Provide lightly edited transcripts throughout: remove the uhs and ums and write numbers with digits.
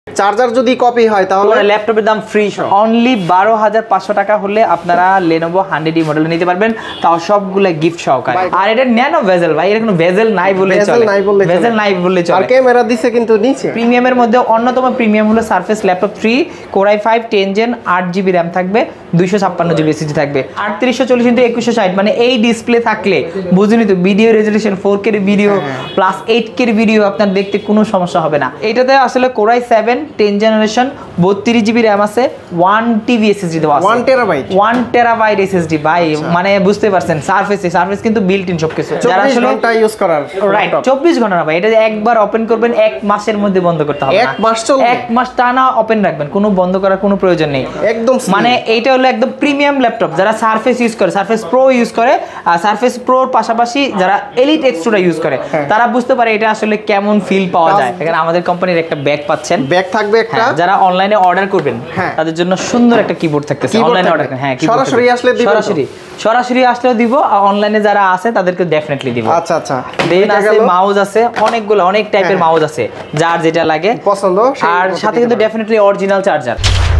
Charger যদি copy হয় তাহলে ল্যাপটপের দাম ফ্রি অনলি 12,500 টাকা হলে আপনারা Lenovo 100E মডেল নিতে পারবেন, তাও সবগুলা গিফট সহকারে। আর এটা ন্যানো ভেজেল ভাই, এর কোনো ভেজেল নাই বললে চলে, ভেজেল নাই বললে চলে। আর ক্যামেরা দিছে কিন্তু নিচে। প্রিমিয়ামের মধ্যে অন্যতম প্রিমিয়াম হলো Surface laptop 3 Core i5 10 Gen 8GB RAM থাকবে, 256GB SSD থাকবে, 3840x2160 মানে এই ডিসপ্লে থাকলে বুঝুনি তো ভিডিও রেজোলিউশন 4K এর ভিডিও প্লাস 8K এর ভিডিও আপনার দেখতে কোনো সমস্যা হবে না। এটাতে আসলে Core i7 10 generation 32GB RAM আছে, 1TB SSD দেওয়া আছে, 1TB SSD ভাই মানে বুঝতে পারছেন। সারফেস কিন্তু বিল্ট ইন সবকিছু, যারা আসলে ঘন্টা ইউজ করার রাইট 24 ঘন্টা না ভাই, এটা একবার ওপেন করবেন 1 মাসের মধ্যে বন্ধ করতে হবে না, 1 মাস চলবে, 1 মাস টানা ওপেন রাখবেন, কোনো বন্ধ করার কোনো প্রয়োজন নেই একদম। মানে এইটা হলো একদম প্রিমিয়াম ল্যাপটপ। যারা সারফেস ইউজ করে, সারফেস প্রো ইউজ করে, আর সারফেস প্রোর পাশাপাশি যারা এলিট এক্সট্রা ইউজ করে তারা বুঝতে পারে এটা আসলে কেমন ফিল পাওয়া যায়। এখানে আমাদের কোম্পানির একটা ব্যাগ পাচ্ছেন, ব্যাগ থাকবে একটা, যারা অনলাইনে অর্ডার করবেন তাদের জন্য সুন্দর একটা কিবোর্ড থাকতেছে। অনলাইনে অর্ডার করেন, হ্যাঁ সরাসরি আসলে দিব, সরাসরি আসলেও দিব, আর অনলাইনে যারা আছে তাদেরকে ডেফিনেটলি দিব। আচ্ছা আচ্ছা। দেন আছে মাউস আছে, অনেকগুলো অনেক টাইপের মাউস আছে, যার যেটা লাগে পছন্দ, আর সাথে কিন্তু ডেফিনেটলি অরিজিনাল চার্জার।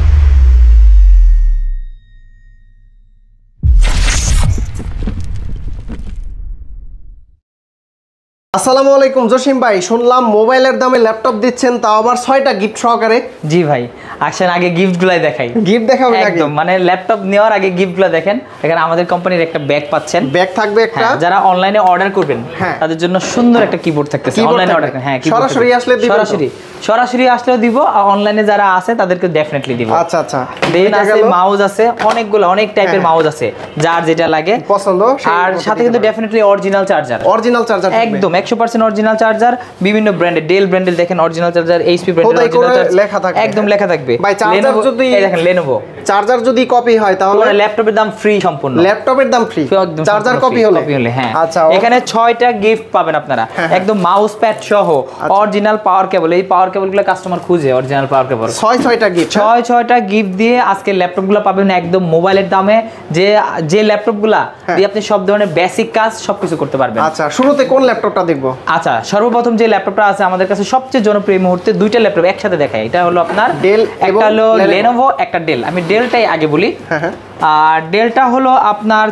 আসসালামু আলাইকুম জসিম ভাই, শুনলাম মোবাইলের দামে ল্যাপটপ দিচ্ছেন, তাও আবার 6টা গিফট সহকারে। জি ভাই, আসেন আগে গিফটগুলাই দেখাই। গিফট দেখাবেন একদম, মানে ল্যাপটপ নেওয়ার আগে গিফটগুলো দেখেন। এখানে আমাদের কোম্পানির একটা ব্যাগ পাচ্ছেন, ব্যাগ থাকবে একটা, যারা অনলাইনে অর্ডার করবেন তাদের জন্য সুন্দর একটা কিবোর্ড থাকতেছে। অনলাইনে অর্ডার করেন, হ্যাঁ সরাসরি আসলে দিব, সরাসরি আসলেও দিব, আর অনলাইনে যারা আছে তাদেরকে ডেফিনেটলি দিব। আচ্ছা আচ্ছা। দেন আছে মাউস আছে, অনেকগুলো অনেক টাইপের মাউস আছে, যার যেটা লাগে পছন্দ, আর সাথে কিন্তু ডেফিনেটলি অরিজিনাল চার্জার, একদম 100% অরিজিনাল চার্জার। বিভিন্ন ব্র্যান্ডের, ডেল ব্র্যান্ডের দেখেন অরিজিনাল চার্জার, এইচপি ব্র্যান্ডের অরিজিনাল চার্জার লেখা থাকবে, একদম লেখা থাকবে ভাই। চার্জার যদি দেখেন Lenovo চার্জার যদি কপি হয় তাহলে ল্যাপটপের দাম ফ্রি, সম্পূর্ণ ল্যাপটপের দাম ফ্রি, চার্জার কপি হলে হ্যাঁ। আচ্ছা, এখানে 6টা গিফট পাবেন আপনারা, একদম মাউস প্যাড সহ, অরিজিনাল পাওয়ার কেবল। এই পাওয়ার কেবলগুলো কাস্টমার খুঁজে, অরিজিনাল পাওয়ার কেবল। 6টা গিফট, 6টা গিফট দিয়ে আজকে ল্যাপটপগুলো পাবেন একদম মোবাইলের দামে, যে ল্যাপটপগুলো দিয়ে আপনি সব ধরনের বেসিক কাজ সবকিছু করতে পারবেন। আচ্ছা, শুরুতে কোন ল্যাপটপটা দেখব? আচ্ছা, সর্বপ্রথম যে ল্যাপটপটা আছে আমাদের কাছে সবচেয়ে জনপ্রিয় মুহূর্তে, দুইটা ল্যাপটপ একসাথে দেখাই। এটা হলো আপনার ডেল, একটা হলো Lenovo, একটা ডেল। আমি ডেলটাই আগে বলি। আর ডেলটা হলো আপনার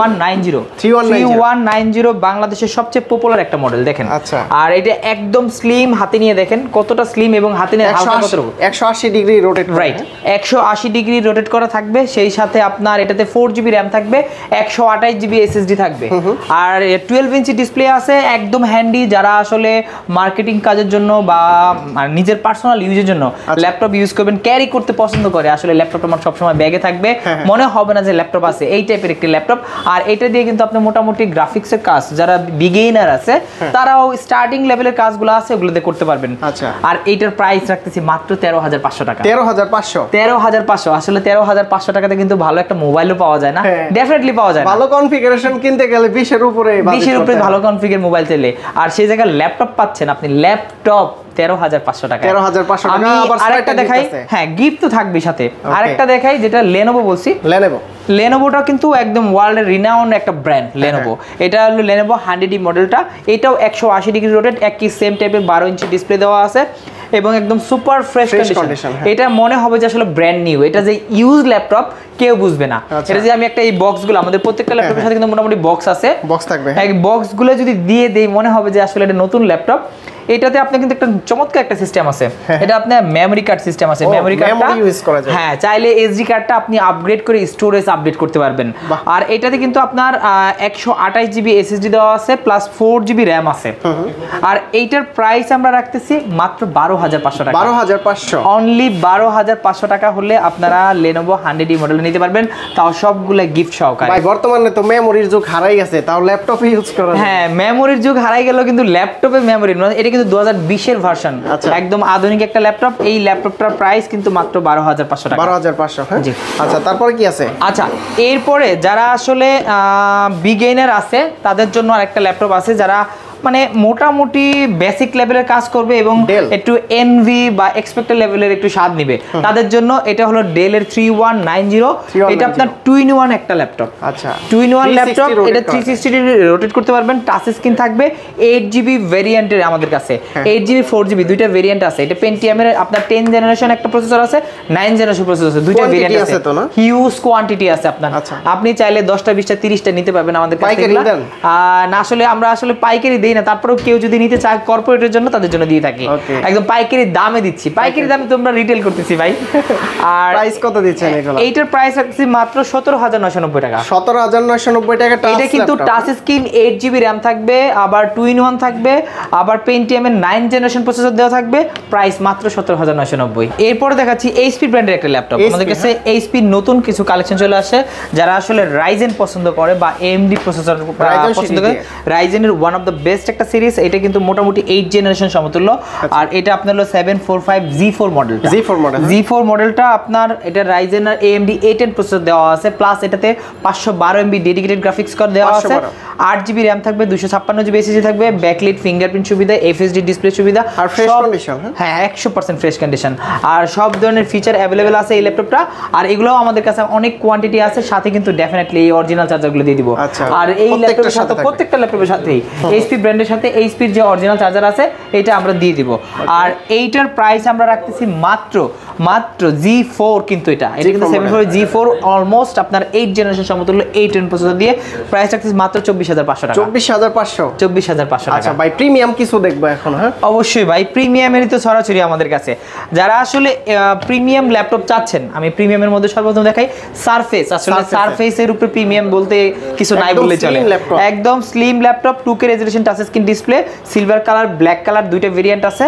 3190 বাংলাদেশের সবচেয়ে পপুলার একটা মডেল দেখেন। আচ্ছা, আর এটা একদম স্লিম, হাতে নিয়ে দেখেন কতটা স্লিম, এবং হাতে নিয়ে হালকা কতটুকু 180 degree rotate, right 180 degree rotate করা থাকবে। সেই সাথে আপনার এটাতে 4GB RAM থাকবে, 128GB SSD থাকবে, আর 12 ইঞ্চি ডিসপ্লে আছে, একদম হ্যান্ডি। যারা আসলে মার্কেটিং কাজের জন্য বা নিজের পার্সোনাল ইউজের জন্য ল্যাপটপ ইউজ করবেন, ক্যারি করতে পছন্দ করে, আসলে ল্যাপটপ আমার সবসময় ব্যাগে থাকবে, মনে হবে না যে ল্যাপটপ আছে, এই টাইপের একটি ল্যাপটপ। আর এটা দিয়ে কিন্তু আপনি মোটামুটি গ্রাফিক্সের কাজ, যারা বিগিনার আছে তারাও স্টার্টিং লেভেলের কাজগুলো আছে ওগুলোতে করতে পারবেন। আচ্ছা, আর এইটার প্রাইস রাখতেছি মাত্র 13,500 টাকা। 13,500 আসলে 13,500 টাকাতে কিন্তু ভালো একটা মোবাইলও পাওয়া যায় না, ডেফিনেটলি পাওয়া যায় না। ভালো কনফিগারেশন কিনতে গেলে 20 এর উপরে ভালো কনফিগার মোবাইল চাইলে, আর সেই জায়গায় ল্যাপটপ পাচ্ছেন আপনি, ল্যাপটপ 13,500 টাকা। 13,500 টাকা। আবার আরেকটা দেখাই, হ্যাঁ গিফট তো থাকবেই সাথে। আরেকটা দেখাই যেটা Lenovo বলছি, Lenovoটা কিন্তু একদম ওয়ার্ল্ডের রিনাউন্ড একটা ব্র্যান্ড Lenovo। এটা হলো Lenovo 100E মডেলটা, এটাও 180 ডিগ্রি রোটেট, একই সেম টাইপের 12 ইঞ্চি ডিসপ্লে দেওয়া আছে, এবং একদম সুপার ফ্রেশ কন্ডিশন। এটা মনে হবে যে আসলে ব্র্যান্ড নিউ, এটা যে ইউজ ল্যাপটপ কেউ বুঝবে না। এটা যে আমি একটা এই বক্সগুলো, আমাদের প্রত্যেকটা ল্যাপটপের সাথে কিন্তু মোটামুটি বক্স আছে, বক্স থাকবে, এই বক্সগুলো যদি দিয়ে দেই মনে হবে যে আসলে এটা নতুন ল্যাপটপ। এটাতে আপনার কিন্তু একটা চমৎকার একটা সিস্টেম আছে, এটা আপনার মেমরি কার্ড সিস্টেম আছে। মেমরি কার্ডটা ইউজ করা যায়, হ্যাঁ চাইলে এসডি কার্ডটা আপনি আপগ্রেড করে স্টোরেজ আপডেট করতে পারবেন। আর এটাতে কিন্তু আপনার 128GB SSD দেওয়া আছে, প্লাস 4GB RAM আছে। আর এইটার প্রাইস আমরা রাখতেছি মাত্র 12,500 টাকা। 12,500, অনলি 12,500 টাকা হলে আপনারা Lenovo 100E মডেল নিতে পারবেন, তাও সবগুলা গিফট সহকারে। ভাই বর্তমানে তো মেমোরির যুগ হারাই গেছে, তাও ল্যাপটপে ইউজ করা যায়। হ্যাঁ, মেমোরির যুগ হারাই গেল, কিন্তু ল্যাপটপে মেমোরি এটা কিন্তু 2020 এর ভার্সন, একদম আধুনিক একটা ল্যাপটপ। এই ল্যাপটপটার প্রাইস কিন্তু মাত্র 12,500 টাকা। 12,500, হ্যাঁ। আচ্ছা, তারপরে কি আছে? আচ্ছা, এরপরে যারা আসলে বিগিনার আছে তাদের জন্য আরেকটা ল্যাপটপ আছে, যারা মানে মোটামুটি বেসিক লেভেলের কাজ করবে এবং একটু এনভি বা এক্সপেক্টেড লেভেলের একটু স্বাদ নিবে তাদের জন্য এটা হলো ডেলের 3190। এটা আপনার 2-in-1 একটা ল্যাপটপ। আচ্ছা 2-in-1 ল্যাপটপ, এটা 360 রোটেট করতে পারবেন, টাচ স্ক্রিন থাকবে, 8GB ভেরিয়েন্টের আমাদের কাছে 8GB 4GB দুইটা ভেরিয়েন্ট আছে। এটা পেন্টিয়ামের আপনার 10 জেনারেশন একটা প্রসেসর আছে, 9 জেনারেশন প্রসেসর আছে, দুইটা ভেরিয়েন্ট আছে, হিউজ কোয়ান্টিটি আছে আপনার। আপনি চাইলে 10টা 20টা 30টা নিতে পারবেন আমাদের কাছে। না আসলে আমরা আসলে পাইকারি দেই না, তারপরেও কেউ যদি নিতে চায় কর্পোরেটের জন্য তাদের জন্য দিয়ে থাকি, একদম পাইকারি দামে দিচ্ছি। পাইকারি দামে তোমরা রিটেল করতেছি ভাই। আর প্রাইস কত দিচ্ছেন এগুলো? এইটার প্রাইস রাখছি মাত্র 17990 টাকা। 17990 টাকা। এটা কিন্তু টাচ স্ক্রিন, 8GB র‍্যাম থাকবে, আবার 2-in-1 থাকবে, আবার পেন্টিয়ামের 9 জেনারেশন প্রসেসর দেওয়া থাকবে, প্রাইস মাত্র 17990। এরপরে দেখাচ্ছি এইচপি ব্র্যান্ডের একটা ল্যাপটপ। আমাদের কাছে এইচপি নতুন কিছু কালেকশন চলে আসে, যারা আসলে রাইজেন পছন্দ করে বা AMD প্রসেসর পছন্দ করে। রাইজেনের ওয়ান অফ দ্য বেস্ট একটা সিরিজ, এটা কিন্তু মোটামুটি 8 জেনারেশন সমতুল্য। আর এটা আপনার হলো 745 মডেলটা। G4 মডেলটা আপনার, এটা রাইজেন আর AMD A10 প্রসেসর দেওয়া আছে, প্লাস এটাতে 512 MB ডেডিকেটেড গ্রাফিক্স কার্ড দেওয়া আছে, 8GB র‍্যাম থাকবে, 256GB SSD থাকবে, ব্যাকলিট ফিঙ্গারপ্রিন্ট সুবিধা, FSD ডিসপ্লে সুবিধা, আর ফ্রেশ কন্ডিশন। হ্যাঁ 100% ফ্রেশ কন্ডিশন, আর সব ধরনের ফিচার অ্যাভেলেবেল আছে এই ল্যাপটপটা। আর এগুলোও আমাদের কাছে অনেক কোয়ান্টিটি আছে, সাথে কিন্তু ডেফিনেটলি এই অরিজিনাল চার্জারগুলো দিয়ে দিব। আর এই ল্যাপটপের সাথে প্রত্যেকটা ল্যাপটপের সাথেই এইচপি ব্র্যান্ডের সাথে এইচপির যে অরিজিনাল চার্জার আছে এটা আমরা দিয়ে দিব। আর এইটার প্রাইস আমরা রাখতেছি মাত্র G4, কিন্তু এটা কিন্তু 745 G4 অলমোস্ট আপনার 8 জেনারেশন সমতুল্য 810 প্রসেসর দিয়ে প্রাইস রাখতেছি মাত্র 24500 টাকা। 24500 টাকা। আচ্ছা ভাই, প্রিমিয়াম কিছু দেখবো এখন? হ্যাঁ অবশ্যই ভাই, প্রিমিয়ামেরই তো ছড়াছড়ি আমাদের কাছে। যারা আসলে প্রিমিয়াম ল্যাপটপ চাচ্ছেন, আমি প্রিমিয়ামের মধ্যে সর্বপ্রথম দেখাই সারফেস। আসলে সারফেসের উপরে প্রিমিয়াম বলতে কিছু নাই বললে চলে। একদম slim laptop, 2K resolution touch screen display, silver colour, black colour, দুইটা ভেরিয়েন্ট আছে।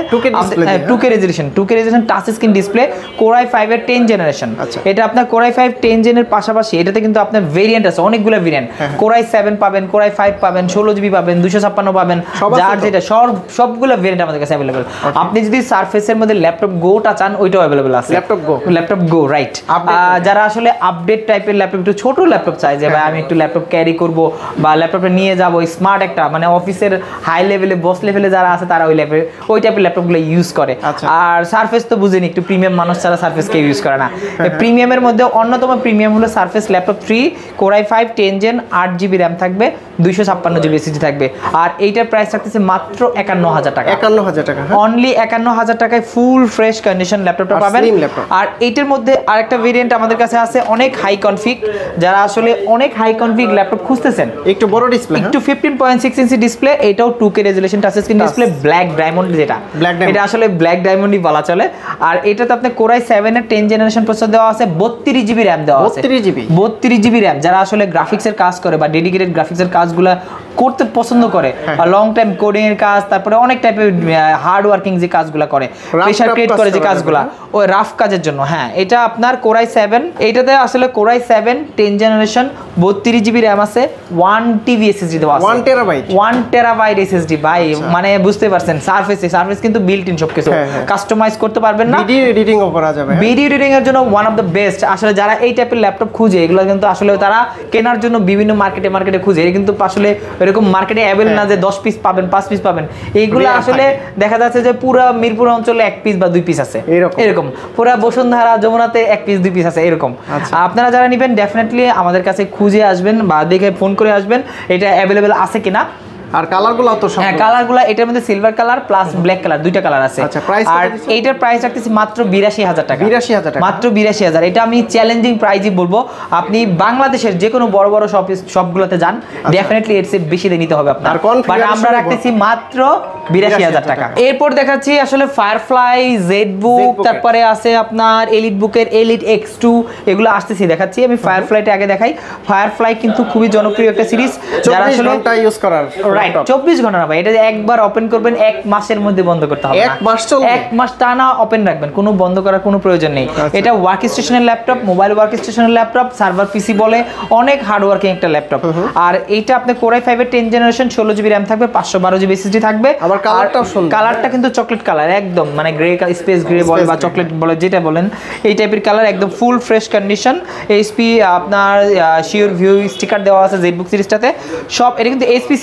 2K resolution touch screen display, Core i5 এর 10 জেনারেশন। এটা আপনার Core i5 10 জেনের পাশাপাশি এটাতে কিন্তু আপনার ভেরিয়েন্ট আছে, অনেকগুলো ভেরিয়েন্ট। Core i7 পাবেন, Core i5 পাবেন, 16GB পাবেন, 256 পাবেন, যার যেটা সবগুলো ভেরিয়েন্ট আমাদের কাছে अवेलेबल। আপনি যদি সারফেসের মধ্যে ল্যাপটপ গোটা চান, ওইটাও अवेलेबल আছে। Laptop go right. যারা আসলে আপডেট টাইপের ল্যাপটপ, একটু ছোট ল্যাপটপ চাই, যে ভাই আমি একটু ল্যাপটপ ক্যারি করব বা ল্যাপটপে নিয়ে যাব, স্মার্ট একটা, মানে অফিসের হাই লেভেলে বস লেভেলে যারা আছে তারা ওই টাইপের ল্যাপটপগুলো ইউজ করে। আর সারফেস তো বুঝেনি, একটু প্রিমিয়াম মানুষ ছাড়া সারফেস কেউ ইউজ করে না। প্রিমিয়ামের মধ্যে অন্যতম প্রিমিয়াম হলো Surface laptop 3, Core i5 10 gen, 8GB RAM থাকবে, 256GB SSD থাকবে। আর এইটার প্রাইস রাখতেছে মাত্র 51000 টাকা। 51000 টাকা, অনলি 51000 টাকায় ফুল ফ্রেশ কন্ডিশন ল্যাপটপটা পাবেন। আর এইটার মধ্যে আরেকটা ভেরিয়েন্ট আমাদের কাছে আছে, অনেক হাই কনফিগ, যারা আসলে অনেক হাই কনফিগ ল্যাপটপ খুঁজতেছেন, একটু বড় ডিসপ্লে, একটু 15.6 ইঞ্চি ডিসপ্লে, এটাও 2K resolution touch screen display, black diamond, যেটা এটা আসলে ব্ল্যাক ডায়মন্ডই বলা চলে। আর এটাতে আপনি Core i7 এর 10 জেনারেশন প্রসেসর দেওয়া আছে, 32GB র‍্যাম দেওয়া আছে। 32GB র‍্যাম, যারা আসলে গ্রাফিক্সের কাজ করে বা ডেডিকেটেড গ্রাফিক্সের কাজগুলো করতে পছন্দ করে, লং টাইম কোডিং এর কাজ, তারপরে অনেক টাইপের হার্ড ওয়ার্কিং যে কাজগুলো করে, প্রেসার ক্রিয়েট করে যে কাজগুলো, ওই রাফ কাজের জন্য। হ্যাঁ, এটা আপনার Core i7, এইটাতে আসলে Core i7 10 generation, 32GB RAM আছে, 1TB SSD দেওয়া আছে, 1 টেরাবাইট SSD ভাই। মানে বুঝতে পারছেন, সারফেস কিন্তু বিল্ট ইন সবকিছু, কাস্টমাইজ করতে পারবেন না, ভিডিও এডিটিংও করা যাবে। ভিডিও এডিটিং এর জন্য ওয়ান অফ দ্য বেস্ট। আসলে যারা এই টাইপের ল্যাপটপ খুঁজে, এগুলো কিন্তু আসলে তারা কেনার জন্য বিভিন্ন মার্কেটে খুঁজে, এটা কিন্তু আসলে এরকম মার্কেটে অ্যাভেলেবল না যে 10 পিস পাবেন, 5 পিস পাবেন। এইগুলো আসলে দেখা যাচ্ছে যে পুরো মিরপুর অঞ্চলে 1 পিস বা 2 পিস আছে, এরকম পুরো বসুন্ধরা যমুনাতে 1 পিস 2 পিস আছে এরকম। আপনারা যারা নেবেন ডেফিনেটলি আমাদের কাছে খুঁজে আসবেন বা দেখে ফোন করে আসবেন এটা অ্যাভেলেবল আছে কিনা। আর কালারগুলো তো সব, হ্যাঁ কালারগুলো এটার মধ্যে silver colour plus black colour, দুইটা কালার আছে। আর এইটার প্রাইস রাখতেছি মাত্র 82000 টাকা। 82000 টাকা, মাত্র 82000। এটা আমি চ্যালেঞ্জিং প্রাইসই বলবো, আপনি বাংলাদেশের যে কোনো বড় বড় শপগুলোতে যান, ডেফিনেটলি এর চেয়ে বেশি দিয়ে নিতে হবে আপনার, বাট আমরা রাখতেছি মাত্র 82000 টাকা। এরপর দেখাচ্ছি আসলে ফায়ারফ্লাই, জেডবুক, তারপরে আছে আপনার এলিট বুকের এলিট X2, এগুলো আসতেছি দেখাচ্ছি। আমি ফায়ারফ্লাইটা আগে দেখাই। ফায়ারফ্লাই কিন্তু খুবই জনপ্রিয় একটা সিরিজ, যারা আসলে ঘন্টা ইউজ করার, রাইট 24 ঘন্টা না ভাই, এটা একবার ওপেন করবেন 1 মাসের মধ্যে বন্ধ করতে হবে না, 1 মাস চলবে, 1 মাস টানা ওপেন রাখবেন, কোনো বন্ধ করার কোনো প্রয়োজন নেই। এটা ওয়ার্ক স্টেশনের ল্যাপটপ, মোবাইল ওয়ার্ক স্টেশনের ল্যাপটপ, সার্ভার পিসি বলে, অনেক হার্ড ওয়ার্কিং একটা ল্যাপটপ। আর এইটা আপনি Core i5 এর 10 জেনারেশন, 16GB র‍্যাম থাকবে, 512GB SSD থাকবে। আবার কালারটাও সুন্দর, কালারটা কিন্তু চকলেট কালার, একদম মানে গ্রে, স্পেস গ্রে বলে বা চকলেট বলে যেটা বলেন, এই টাইপের কালার, একদম ফুল ফ্রেশ কন্ডিশন। এইচপি আপনার শিওর ভিউ স্টিকার দেওয়া আছে জেডবুক সিরিজটাতে সব। এটা কিন্তু এইচপি সিরিজ, অনেকে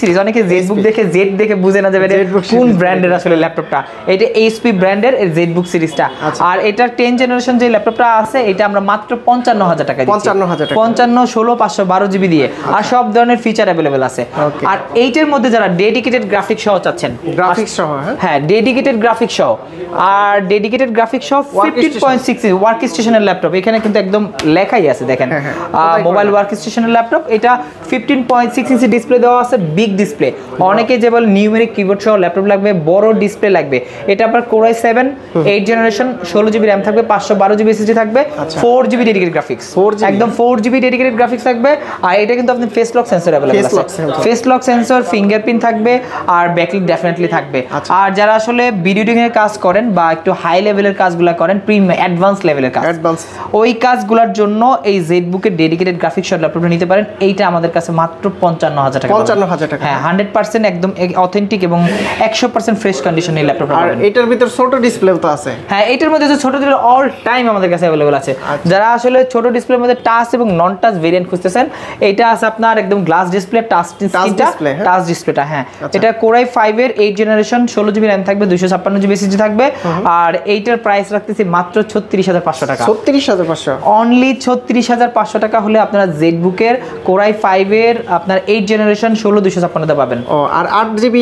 জেডবুক দেখে জেড দেখে বুঝে না যাবে কোন ব্র্যান্ডের আসলে ল্যাপটপটা। এটা এইচপি ব্র্যান্ডের জেডবুক সিরিজটা। আর এটার 10 জেনারেশন যে ল্যাপটপটা আছে এটা আমরা মাত্র 55,000 টাকা দিচ্ছি। 55,000 টাকা, 55 16 512 জিবি দিয়ে। আর সব ধরনের ফিচার अवेलेबल আছে। আর এইটার মধ্যে যারা ডেডিকেটেড গ্রাফিক্স সহ চাচ্ছেন, গ্রাফিক্স সহ, হ্যাঁ ডেডিকেটেড গ্রাফিক্স সহ, আর ডেডিকেটেড গ্রাফিক্স সহ 15.6 ওয়ার্ক স্টেশনের ল্যাপটপ, এখানে কিন্তু একদম লেখাই আছে দেখেন মোবাইল ওয়ার্ক স্টেশনের ল্যাপটপ। এটা 15.6 ইঞ্চি ডিসপ্লে দেওয়া আছে, বিগ ডিসপ্লে। অনেকে যে বলে নিউমেরিক কিবোর্ড সহ ল্যাপটপ লাগবে, বড় ডিসপ্লে লাগবে, এটা আপনার Core i7 8 generation, 16 GB RAM থাকবে, 512 জিবি এসএসডি থাকবে, 4 জিবি ডেডিকেটেড গ্রাফিক্স, একদম 4 জিবি ডেডিকেটেড গ্রাফিক্স থাকবে। আর এটা কিন্তু আপনি ফেস লক সেন্সর अवेलेबल আছে, ফেস লক সেন্সর, ফিঙ্গারপ্রিন্ট থাকবে, আর ব্যাকলিট ডেফিনেটলি থাকবে। আর যারা আসলে ভিডিও এডিটিং এর কাজ করেন বা একটু হাই লেভেলের কাজগুলো করেন, প্রিমিয়াম অ্যাডভান্স লেভেলের কাজ, ওই কাজগুলোর জন্য এই জেডবুকের ডেডিকেটেড গ্রাফিক্স সহ ল্যাপটপটা নিতে পারেন। এইটা আমাদের কাছে মাত্র 55,000 টাকা। 55,000 টাকা, হ্যাঁ 100% একদম অথেন্টিক এবং 100% ফ্রেশ কন্ডিশনে এই ল্যাপটপটা পাবেন। আর এটার ভিতর ছোট ডিসপ্লেও তো আছে। হ্যাঁ এটার মধ্যে যে ছোট ডিসপ্লে অল টাইম আমাদের কাছে अवेलेबल আছে। যারা আসলে ছোট ডিসপ্লের মধ্যে টাচ এবং নন টাচ ভেরিয়েন্ট খুঁজতেছেন, এটা আছে আপনার একদম গ্লাস ডিসপ্লে, টাচ ডিসপ্লেটা। হ্যাঁ এটা Core i5 এর 8 জেনারেশন, 16 জিবি র্যাম থাকবে, 256 জিবি এসএসডি থাকবে। আর এইটার প্রাইস রাখতেছি মাত্র 36,500 টাকা। 36,500 অনলি 36,500 টাকা হলে আপনারা জেডবুকের Core i5 এর আপনার 8 জেনারেশন 16 256 তে পাবেন। ও আর 8 জিবি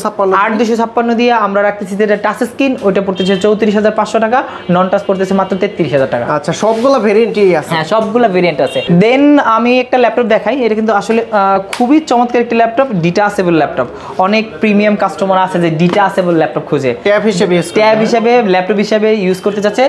256 দিয়ে আমরা রাখতেছি যেটা টাচ স্ক্রিন, ওইটা পড়তেছে 34,500 টাকা, নন টাচ পড়তেছে মাত্র 33,000 টাকা। আচ্ছা সবগুলা ভেরিয়েন্টই আছে? হ্যাঁ সবগুলা ভেরিয়েন্ট আছে। দেন আমি একটা ল্যাপটপ দেখাই, এটা কিন্তু আসলে খুবই চমৎকার একটা ল্যাপটপ, ডিটাচেবল ল্যাপটপ। অনেক প্রিমিয়াম কাস্টমার আছে যে ডিটাচেবল ল্যাপটপ খুঁজে, ট্যাব হিসেবে ল্যাপটপ হিসেবে ইউজ করতে যাচ্ছে।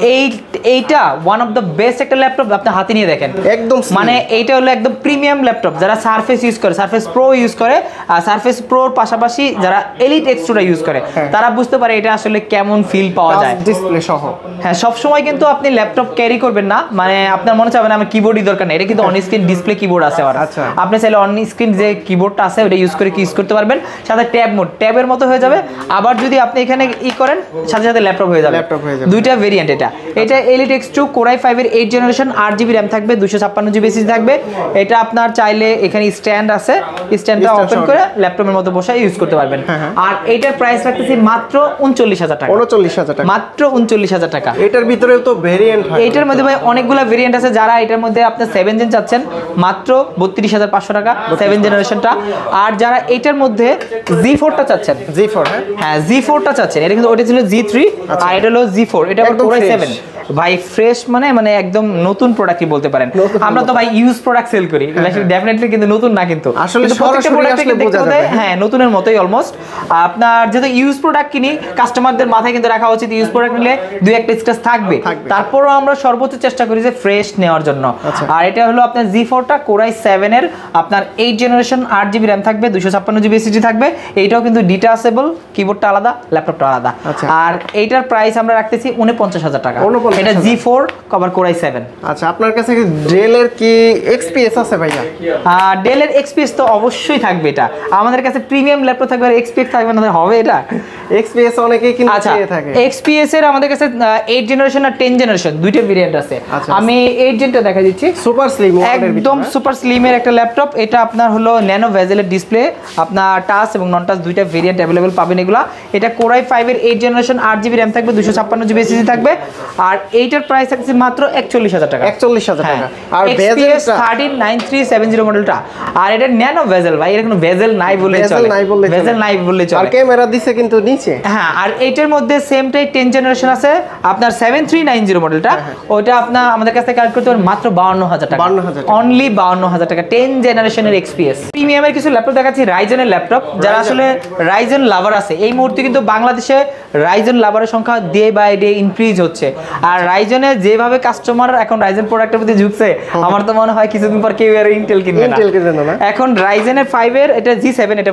এইটা ওয়ান অফ দ্য বেস্ট একটা ল্যাপটপ, আপনি হাতে নিয়ে দেখেন একদম, মানে এইটা হলো একদম প্রিমিয়াম ল্যাপটপ। যারা সারফেস ইউজ করে, সারফেস প্রো ইউজ করে, আর সারফেস প্রোর পাশাপাশি যারা এলিট এক্সট্রা ইউজ করে, তারা বুঝতে পারে এটা আসলে কেমন ফিল পাওয়া যায় ডিসপ্লে সহ। হ্যাঁ সব সময় কিন্তু আপনি ল্যাপটপ ক্যারি করবেন না, মানে আপনার মনে চাবে না আমার কিবোর্ডই দরকার নেই, এটা কিন্তু অন স্ক্রিন ডিসপ্লে কিবোর্ড আছে। আর আপনি চাইলে অন স্ক্রিন যে কিবোর্ডটা আছে ওটা ইউজ করতে পারবেন, সাথে ট্যাব মোড, ট্যাবের মতো হয়ে যাবে। আবার যদি আপনি এখানে করেন, সাথে সাথে ল্যাপটপ হয়ে যাবে। দুইটা ভেরিয়েন্ট এটা এলিট X2 Core i5 এর 8 জেনারেশন, 8 জিবি র্যাম থাকবে, 256 জিবি এসএসডি থাকবে। এটা আপনার চাইলে এখানে স্ট্যান্ড আছে, স্ট্যান্ডটা ওপেন করে ল্যাপটপের মতো বসে ইউজ করতে পারবেন। আর এটার প্রাইস রাখতেছি মাত্র 39,000 টাকা। 39,000 টাকা, মাত্র 39,000 টাকা। এটার ভিতরেও তো ভেরিয়েন্ট হয়? এটার মধ্যে ভাই অনেকগুলো ভেরিয়েন্ট আছে। যারা এটার মধ্যে আপনি 7 জেন চাচ্ছেন, মাত্র 32,500 টাকা 7 জেনারেশনটা। আর যারা এটার মধ্যে Z4টা চাচ্ছেন, হ্যাঁ Z4টা চাচ্ছেন, এটা কিন্তু ওটা ছিল Z3, আর এটা হলো Z4, এটা আবার Core i7। ভাই ফ্রেশ মানে একদম নতুন প্রোডাক্টই বলতে পারেন। আমরা তো ভাই ইউজ প্রোডাক্ট সেল করি, ডেফিনেটলি কিন্তু নতুন না, কিন্তু আসলে প্রত্যেকটা প্রোডাক্টে দেখতে হবে হ্যাঁ নতুনের মতোই অলমোস্ট। আপনার যেহেতু ইউজ প্রোডাক্ট কিনি, কাস্টমারদের মাথায় কিন্তু রাখা উচিত ইউজ প্রোডাক্ট নিলে দুই একটা স্ক্র্যাচ থাকবে, তারপরও আমরা সর্বোচ্চ চেষ্টা করি যে ফ্রেশ নেওয়ার জন্য। আর এটা হলো আপনার Z4টা Core i7 এর আপনার 8 জেনারেশন, 8 জিবি র্যাম থাকবে, 256 জিবি এসএসডি থাকবে। এইটাও কিন্তু ডিটাচেবল, কিবোর্ডটা আলাদা, ল্যাপটপটা আলাদা। আর এইটার প্রাইস আমরা রাখতেছি 49,000 টাকা। এটা Z4 কভার Core i7। আচ্ছা আপনার কাছে কি ডেলের কি XPS আছে ভাইয়া? ডেলের XPS তো অবশ্যই থাকবে, এটা আমাদের কাছে প্রিমিয়াম ল্যাপটপ থাকবে, আর XPS থাকবে না হবে এটা? XPS অনেকেই কিন্তু চেয়ে থাকে। XPS এর আমাদের কাছে 8 জেনারেশন আর 10 জেনারেশন দুইটা ভেরিয়েন্ট আছে। আমি 8 জেনটা দেখা দিচ্ছি, সুপার স্লিম, একদম সুপার স্লিমের একটা ল্যাপটপ। এটা আপনার হলো ন্যানো ভেজেলের ডিসপ্লে, আপনার টাচ এবং নন টাচ দুইটা ভেরিয়েন্ট अवेलेबल পাবেন এগুলা। এটা Core i5 এর 8 জেনারেশন, 8 জিবি র্যাম থাকবে, 256 জিবি এসএসডি থাকবে। আর এইটার প্রাইস আছে মাত্র 41,000 টাকা। 41,000 টাকা। আর XPS 139370 মডেলটা, আর এটা ন্যানো ভেজেল ভাই, এর কোনো ভেজেল নাই বললে চলে, ভেজেল নাই বললে চলে। আর ক্যামেরা দিছে কিন্তু নিচে। হ্যাঁ আর এইটার মধ্যে সেমটাই 10 জেনারেশন আছে আপনার 7390 মডেলটা, ওটা আপনার আমাদের কাছে কালেক্ট করতে পারেন মাত্র 52,000 টাকা। অনলি 52,000 টাকা 10 জেনারেশনের XPS। প্রিমিয়ামের কিছু ল্যাপটপ দেখাচ্ছি, রাইজেনের ল্যাপটপ। যারা আসলে রাইজেন লাভার আছে, এই মুহূর্তে কিন্তু বাংলাদেশে রাইজেন লাভারের সংখ্যা ডে বাই ডে ইনক্রিজ হচ্ছে। আর রাইজেনের যেভাবে কাস্টমার এখন রাইজেন প্রোডাক্টের প্রতি ঝুঁকছে, আমার তো মনে হয় কিছুদিন পর কেউ আর ইন্টেল কিনবে না। এখন রাইজেনের 5 এর এটা G7, এটা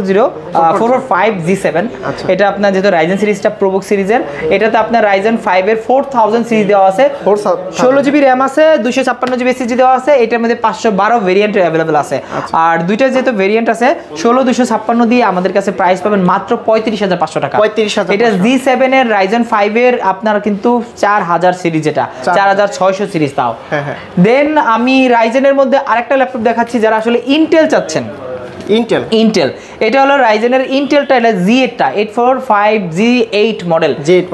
445 G7। এটা আপনার যেহেতু রাইজেন সিরিজটা প্রোবুক সিরিজের, এটাতে আপনার রাইজেন 5 এর 4000 সিরিজ দেওয়া আছে, 16 জিবি র্যাম আছে, 256 জিবি এসএসডি দেওয়া আছে। এটার মধ্যে 512 ভেরিয়েন্ট अवेलेबल আছে। আর দুইটা যেহেতু ভেরিয়েন্ট আছে, 16 256 দিয়ে আমাদের কাছে প্রাইস পাবেন মাত্র 35,500 টাকা। এটা G7 এর রাইজেন 5 এর আপনার কিন্তু 4000 সিরিজ, এটা 4600 সিরিজ তাও। দেন আমি রাইজেনের মধ্যে আরেকটা ল্যাপটপ দেখাচ্ছি, যারা আসলে ইন্টেল চাচ্ছেন, ইন্টেল এটা হলো রাইজেনের ইন্টেলটা, এটা Z8 টা 845 G8 মডেল।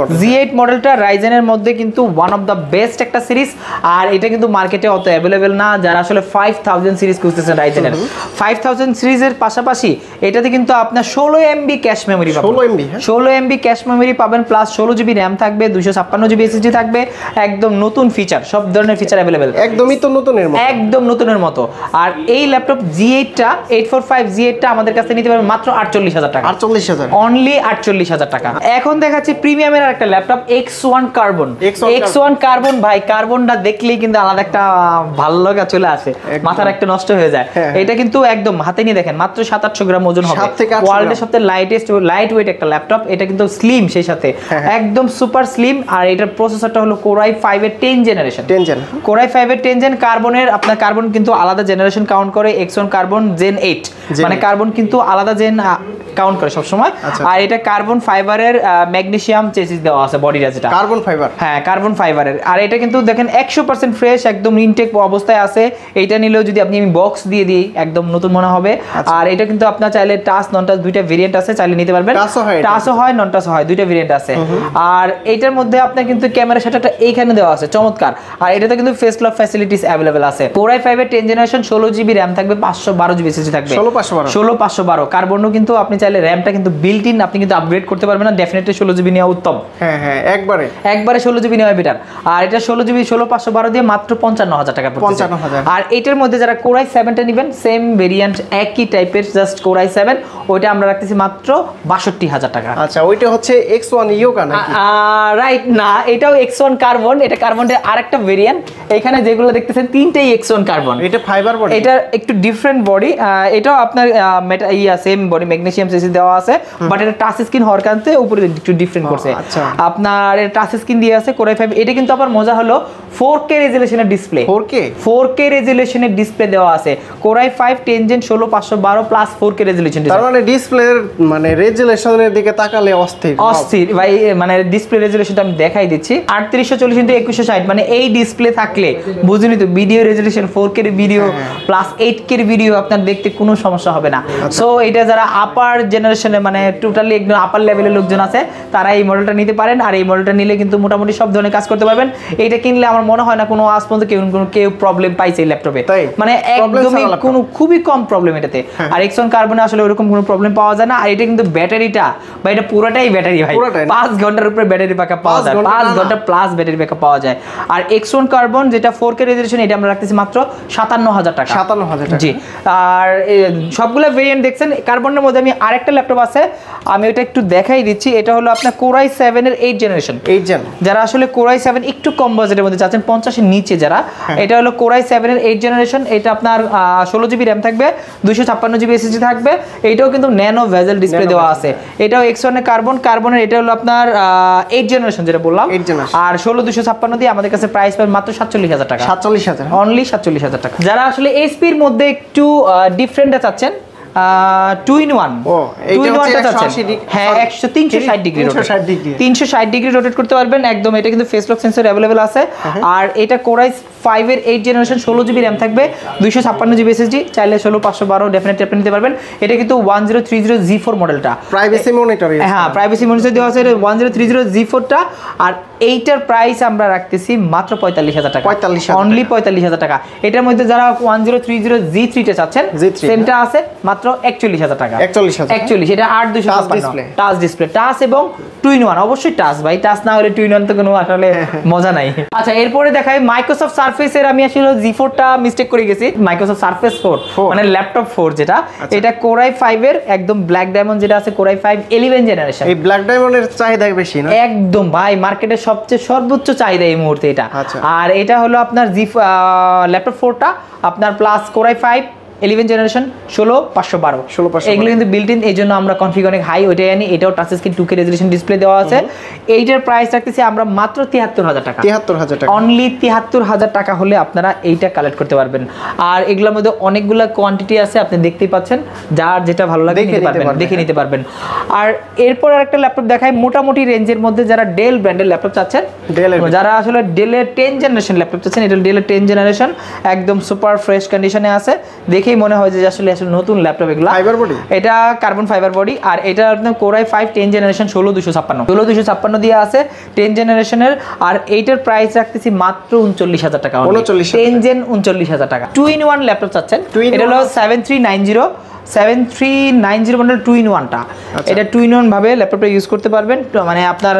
G8 মডেলটা রাইজেনের মধ্যে কিন্তু ওয়ান অফ দ্য বেস্ট একটা সিরিজ, আর এটা কিন্তু মার্কেটে অত অ্যাভেলেবেল না। যারা আসলে 5000 সিরিজ খুঁজতেছেন রাইজেনের 5000 সিরিজের পাশাপাশি এটাতে কিন্তু আপনার 16 MB ক্যাশ মেমরি পাবেন। 16 MB ক্যাশ মেমরি পাবেন, প্লাস 16 GB RAM থাকবে, 256 GB SSD থাকবে, একদম নতুন ফিচার, সব ধরনের ফিচার অ্যাভেলেবেল, একদমই তো নতুনের মতো, একদম নতুনের মতো। আর এই ল্যাপটপ G8 টা 845 G8 টা আমাদের কাছে নিতে পারবেন মাত্র 48000 টাকা। 48000 অনলি 48000 টাকা। এখন দেখাচ্ছি প্রিমিয়ামের একটা laptop X1 carbon. X1 carbon ভাই, কার্বনটা দেখলেই কিন্তু আলাদা একটা ভালো লাগা চলে আসে, মাথার একটা নষ্ট হয়ে যায়। এটা কিন্তু একদম হাতে নিয়ে দেখেন মাত্র 700 গ্রাম ওজন হবে, ওয়ার্ল্ডের সবথেকে লাইট ওয়েট একটা ল্যাপটপ। এটা কিন্তু স্লিম, সেই সাথে একদম সুপার স্লিম। আর এটার প্রসেসরটা হলো Core i5 এর 10 জেনারেশন। Core i5 এর 10 জেন। কার্বনের আপনার কার্বন কিন্তু আলাদা জেনারেশন কাউন্ট করে, X1 কার্বন জেন 8, মানে কার্বন কিন্তু আলাদা জেন কাউন্ট করে সব সময়। আর এটা কার্বন ফাইবারের ম্যাগনেসিয়াম চেসিস দেওয়া আছে বডিটা, যেটা কার্বন ফাইবার, হ্যাঁ কার্বন ফাইবারের। আর এটা কিন্তু দেখেন 100% ফ্রেশ, একদম ইনটেক অবস্থায় আছে। এইটা নিলেও যদি আপনি বক্স দিয়ে দিই একদম নতুন মনে হবে। আর এটা কিন্তু আপনার চাইলে টাচ নন টাচ দুইটা ভেরিয়েন্ট আছে, চাইলে নিতে পারবেন। টাচও হয় নন টাচও হয়, দুইটা ভেরিয়েন্ট আছে। আর এইটার মধ্যে আপনার কিন্তু ক্যামেরা সেটআপটা এইখানে দেওয়া আছে, চমৎকার। আর এটাতে কিন্তু ফেস লক ফ্যাসিলিটিস अवेलेबल আছে। Core i5 এর 10 জেনারেশন, 16 GB RAM থাকবে, 512 GB SSD থাকবে। 16512 কার্বনও কিন্তু আপনি চাইলে র‍্যামটা কিন্তু বিল্ট ইন, আপনি কিন্তু আপগ্রেড করতে পারবেন না, ডেফিনেটলি 16 GB নেওয়া উত্তম। হ্যাঁ একবারে 16 GB নেওয়া বেটার। আর এটা 16 GB 16512 দিয়ে মাত্র 55000 টাকা পড়ছে। 55000। আর এটার মধ্যে যারা Core i7 টা নেবেন, সেম ভেরিয়েন্ট একই টাইপের, জাস্ট Core i7, ওইটা আমরা রাখতেছি মাত্র 62000 টাকা। আচ্ছা, ওইটা হচ্ছে X1 ইয়োগা নাকি? রাইট না, এটাও X1 কার্বন। এটা কার্বনের আরেকটা ভেরিয়েন্ট। এখানে যেগুলো দেখতেছেন তিনটেই X1 কার্বন। এটা ফাইবার বডি, এটা একটু ডিফারেন্ট বডি। এটাও আপনার সেম বডি, ম্যাগনেসিয়াম চেসিস দেওয়া আছে, বাট এটা টাচ স্ক্রিন হওয়ার কারণে উপরে একটু ডিফারেন্ট করছে। আপনার টাচ স্ক্রিন দিয়ে আছে Core i5। এটা কিন্তু আবার মজা হলো 4K রেজোলিউশনের ডিসপ্লে, 4K রেজোলিউশনের ডিসপ্লে দেওয়া আছে। Core i5 10 gen 16512 plus 4K resolution. তার মানে ডিসপ্লের মানে রেজোলিউশনের দিকে তাকালে অস্থির ভাই। মানে ডিসপ্লে রেজোলিউশনটা আমি দেখাই দিচ্ছি, 3840 × 2160, মানে এই ডিসপ্লে থাকলে বুঝুনি তো ভিডিও রেজোলিউশন 4K এর ভিডিও প্লাস 8K এর ভিডিও আপনার দেখতে কোনো সমস্যা হবে না। সো এটা যারা আপার জেনারেশনে মানে টোটালি একদম আপার লেভেলের লোকজন আছে, তারা এই মডেলটা নিতে পারেন। আর এই মডেলটা নিলে কিন্তু মোটামুটি সব ধরনের কাজ করতে পারবেন। এইটা কিনলে আমার মনে হয় না কোনো আজ পর্যন্ত কেউ প্রবলেম পাইছে এই ল্যাপটপে, মানে একদমই কোনো খুবই কম প্রবলেম এটাতে। আর X1 কার্বনে আসলে ওরকম কোনো প্রবলেম পাওয়া যায় না। আর এটা কিন্তু ব্যাটারিটা বা এটা পুরোটাই ব্যাটারি ভাই, 5 ঘন্টার উপরে ব্যাটারি ব্যাকআপ পাওয়া যায়, 5 ঘন্টা প্লাস ব্যাটারি ব্যাকআপ পাওয়া যায়। আর X1 কার্বন যেটা 4K রেজোলিউশন, এটা আমরা রাখতেছি মাত্র 57000 টাকা। 57000 টাকা, জি। আর সবগুলো ভেরিয়েন্ট দেখছেন। কার্বনের মধ্যে আমি আরেকটা ল্যাপটপ আছে, আমি ওটা একটু দেখাই দিচ্ছি। এটা হলো আপনার Core i7 এর 8 জেনারেশন। যারা আসলে Core i7 একটু কম বাজেটের মধ্যে চাচ্ছেন, 50 এর নিচে যারা, এটা হলো Core i7 এর 8 জেনারেশন। এটা আপনার 16 GB RAM থাকবে, 256 GB SSD থাকবে। এটাও কিন্তু ন্যানো ভেজেল ডিসপ্লে দেওয়া আছে। এটাও X1 এর কার্বনের, এটা হলো আপনার 8 জেনারেশন যেটা বললাম। আর 16256 দিয়ে আমাদের কাছে প্রাইস পাবেন মাত্র 47000 টাকা। 47000, অনলি 47000 টাকা। যারা আসলে HP এর মধ্যে একটু ডিফারেন্ট চাচ্ছেন, 2-in-1 হ্যাঁ 360 ডিগ্রি রোটেট করতে পারবেন একদম। এটা কিন্তু ফেস লক সেন্সর अवेलेबल আছে। আর এটা Core i5 এর 8 জেনারেশন, 16 GB RAM থাকবে, 256 GB SSD, চাইলে 16512 ডেফিনেটলি আপনি নিতে পারবেন। এটা কিন্তু 1030 G4 মডেলটা, প্রাইভেসি মনিটর, হ্যাঁ প্রাইভেসি মনিটর দেওয়া আছে 1030 G4 টা। আর এইটার প্রাইস আমরা রাখতেছি মাত্র 45000 টাকা, অনলি 45000 টাকা। এটার মধ্যে যারা 1030 G3 টা চাচ্ছেন, সেমটা আছে মাত্র 41000 টাকা। 41 এটা 8256 টাচ ডিসপ্লে, টাচ এবং 2-in-1। অবশ্যই টাচ ভাই, টাচ না হলে 2-in-1 তো কোনো আসলে মজা নাই। আচ্ছা, এরপরে দেখাই মাইক্রোসফট সারফেস এর। আমি আসলে G4 টা মিস্টেক করে গেছি, মাইক্রোসফট সারফেস 4 মানে ল্যাপটপ 4 যেটা, এটা Core i5 এর একদম ব্ল্যাক ডায়মন্ড যেটা আছে, Core i5 11 জেনারেশন। এই ব্ল্যাক ডায়মন্ডের চাহিদা বেশি না একদম ভাই, মার্কেটে সবচেয়ে সর্বোচ্চ চাহিদা এই মুহূর্তে এটা। আর এটা হলো আপনার ল্যাপটপ 4 টা আপনার প্লাস Core i5 11 জেনারেশন 16512 এগুলো কিন্তু বিল্ট ইন, এই জন্য আমরা কনফিগ অনেক হাই ওইটাই আনি। এটাও touch screen 2K resolution display দেওয়া আছে। এইটার প্রাইস রাখতেছি আমরা মাত্র 73000 টাকা, 73000 টাকা, অনলি 73000 টাকা হলে আপনারা এইটা কালেক্ট করতে পারবেন। আর এগুলোর মধ্যে অনেকগুলো কোয়ান্টিটি আছে, আপনি দেখতেই পাচ্ছেন, যার যেটা ভালো লাগে নিতে পারবেন, দেখে নিতে পারবেন। আর এরপর আরেকটা ল্যাপটপ দেখাই মোটামুটি রেঞ্জের মধ্যে, যারা ডেল ব্র্যান্ডের ল্যাপটপ চাচ্ছেন, যারা আসলে ডেলের 10 জেনারেশন ল্যাপটপ চাচ্ছেন, এটা ডেলের 10 জেনারেশন একদম সুপার ফ্রেশ কন্ডিশনে আছে, দেখে দেখেই মনে হয় যে আসলে নতুন ল্যাপটপ এগুলো। ফাইবার বডি, এটা কার্বন ফাইবার বডি, আর এটা আপনার Core i5 10 জেনারেশন 16256 দিয়ে আছে 10 জেনারেশনের। আর এইটার প্রাইস রাখতেছি মাত্র 39,000 টাকা, 10 জেন 39,000 টাকা। 2-in-1 ল্যাপটপ চাচ্ছেন, এটা হলো 7390 মডেল 2-in-1টা। এটা 2-in-1 ভাবে ল্যাপটপটা ইউজ করতে পারবেন। মানে আপনার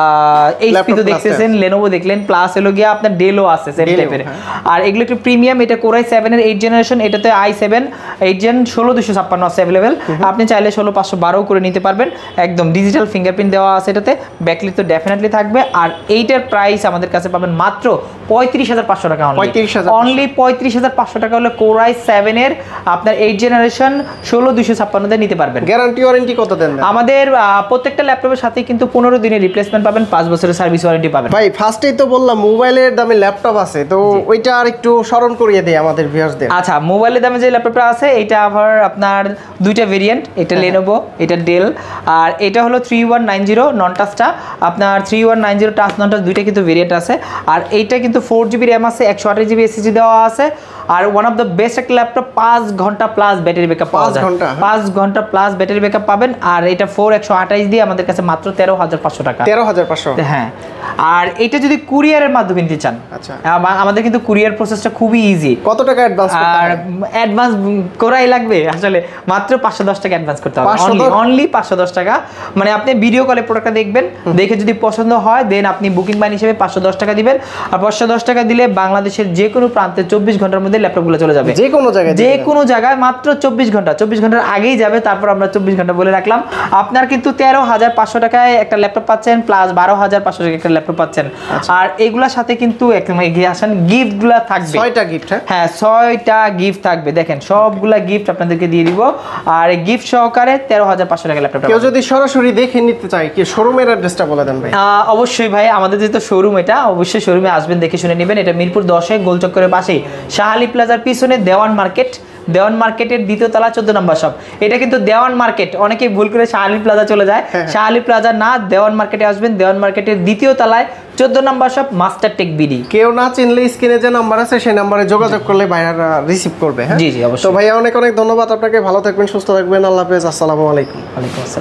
এইচপি তো দেখতেছেন, লেনোভো দেখলেন, প্লাস হলো গিয়া আপনার ডেলও আছে সেম টাইপের। আর এগুলো একটু প্রিমিয়াম। এটা Core i7 এর 8 জেনারেশন, এটাতে i7 8 জেন 16256 আছে अवेलेबल। আপনি চাইলে 16512 করে নিতে পারবেন। একদম ডিজিটাল ফিঙ্গারপ্রিন্ট দেওয়া আছে এটাতে, ব্যাকলিট তো ডেফিনেটলি থাকবে। আর এইটার প্রাইস আমাদের কাছে পাবেন মাত্র 35,500 টাকা, অনলি 35,500 টাকা হলে Core i7 এর আপনার 8 জেনারেশন 16256 দিয়ে নিতে পারবেন। গ্যারান্টি ওয়ারেন্টি কত দেন? আমাদের প্রত্যেকটা ল্যাপটপের সাথে কিন্তু 15 দিনের রিপ্লেসমেন্ট পাবেন, 5 বছরের সার্ভিস ওয়ারেন্টি পাবেন। ভাই ফার্স্টেই তো বললাম মোবাইলের দামে ল্যাপটপ আছে, তো ওইটা আর একটু স্মরণ করিয়ে দেই আমাদের ভিউয়ারদের। আচ্ছা, মোবাইলের দামে যে ল্যাপটপটা আছে এটা আবার আপনার দুইটা ভেরিয়েন্ট, এটা লেনোভো, এটা ডেল। আর এটা হলো 3190 নন টাচটা, আপনার 3190 টাচ নন টাচ দুইটা কিন্তু ভেরিয়েন্ট আছে। আর এইটা কিন্তু 4GB র্যাম আছে, 128GB SSD দেওয়া আছে। আর ওয়ান অফ দ্য বেস্ট একটা ল্যাপটপ, 5 ঘন্টা প্লাস ব্যাটারি ব্যাকআপ পাওয়া যায়, 5 ঘন্টা প্লাস ব্যাটারি ব্যাকআপ পাবেন। আর এটা 4128 দিয়ে আমাদের কাছে মাত্র 13,500 টাকা, 13,500। হ্যাঁ। আর এটা যদি কুরিয়ারের মাধ্যমে নিতে চান, আচ্ছা, আমাদের কিন্তু কুরিয়ার প্রসেসটা খুবই ইজি। কত টাকা অ্যাডভান্স করতে হবে? আর অ্যাডভান্স করাই লাগবে আসলে, মাত্র 510 টাকা অ্যাডভান্স করতে হবে, অনলি 510 টাকা। মানে আপনি ভিডিও কলে প্রোডাক্টটা দেখবেন, দেখে যদি পছন্দ হয় দেন আপনি বুকিং মান হিসেবে 510 টাকা দিবেন। আর 510 টাকা দিলে বাংলাদেশের যে কোনো প্রান্তে 24 ঘন্টার মধ্যে ল্যাপটপগুলো চলে যাবে, যে কোনো জায়গায় মাত্র 24 ঘন্টা, 24 ঘন্টার আগেই যাবে। তারপর আমরা 24 ঘন্টা বলে রাখলাম। আপনার কিন্তু 13,500 টাকায় একটা ল্যাপটপ পাচ্ছেন, প্লাস 12,500 টাকা একটা ল্যাপটপ পাচ্ছেন। আর এগুলোর সাথে কিন্তু একদম এগিয়ে আসেন, গিফটগুলো থাকবে 6টা গিফট। হ্যাঁ 6টা গিফট থাকবে, দেখেন সবগুলা গিফট আপনাদেরকে দিয়ে দিব। আর এই গিফট সহকারে 13,500 টাকা ল্যাপটপ। কেউ যদি সরাসরি দেখে নিতে চায়, কি শোরুমের অ্যাড্রেসটা বলে দেন ভাই? অবশ্যই ভাই, আমাদের যেহেতু শোরুম, এটা অবশ্যই শোরুমে আসবেন, দেখে শুনে নেবেন। এটা মিরপুর 10-এ গোলচক্করের পাশেই শাহালি প্লাজার পিছনে দেওয়ান মার্কেট, দেওয়ান মার্কেটের দ্বিতীয় তলা 14 নম্বর শপ। এটা কিন্তু দেওয়ান মার্কেট, অনেকে ভুল করে শাহালি প্লাজা চলে যায়, শাহালি প্লাজা না, দেওয়ান মার্কেটে আসবেন। দেওয়ান মার্কেটের দ্বিতীয় তলায় 14 number shop, master tech BD. কেউ না চিনলে স্ক্রিনে যে নাম্বার আছে সেই নম্বরে যোগাযোগ করলে ভাইয়ারা রিসিভ করবে। হ্যাঁ জি জি অবশ্যই। তো ভাইয়া অনেক অনেক ধন্যবাদ আপনাকে, ভালো থাকবেন, সুস্থ থাকবেন, আল্লাহ হাফেজ, আসসালামু আলাইকুম। ওয়ালাইকুম আসসালাম।